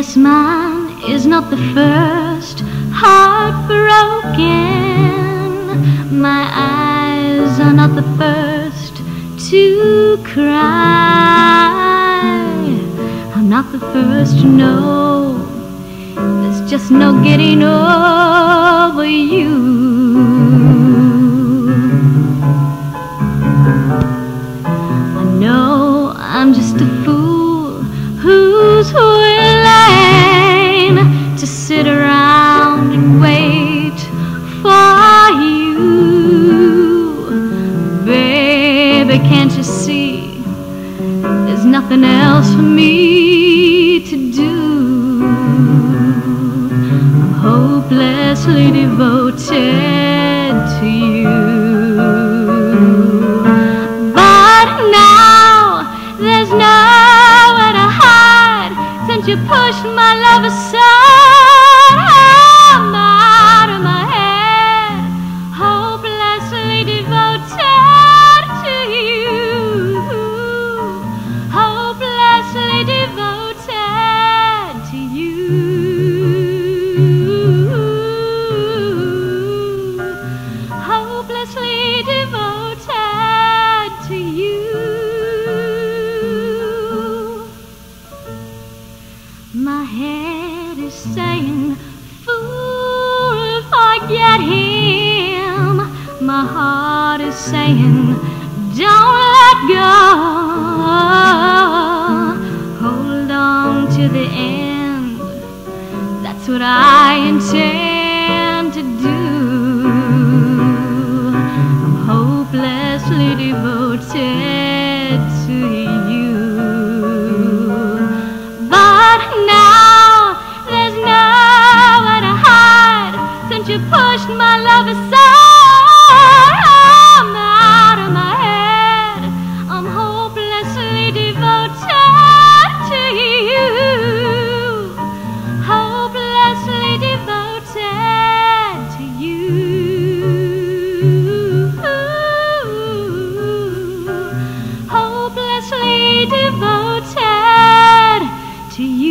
Yes, mine is not the first heart broken. My eyes are not the first to cry. I'm not the first to know there's just no getting over you. I know I'm just a fool who's willing to sit around and wait for you. Baby, can't you see there's nothing else for me to do? I'm hopelessly devoted to you. But now there's nowhere to hide since you pushed my love aside. I'm out of my head, hopelessly devoted to you. Hopelessly devoted to you. Hopelessly devoted to you. My head is saying, fool, forget him. My heart is saying, don't let go. Hold on to the end. That's what I intend to do. I'm hopelessly devoted to you. But now there's nowhere to hide since you pushed my love aside. I'm out of my head, I'm hopelessly devoted to you. Hopelessly devoted to you. Hopelessly devoted to you.